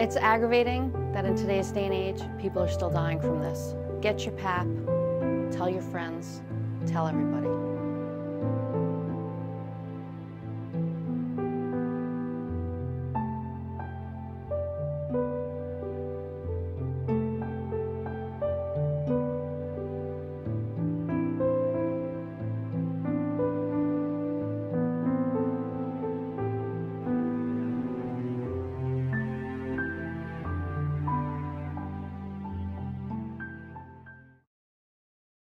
It's aggravating that in today's day and age, people are still dying from this. Get your PAP, tell your friends, tell everybody.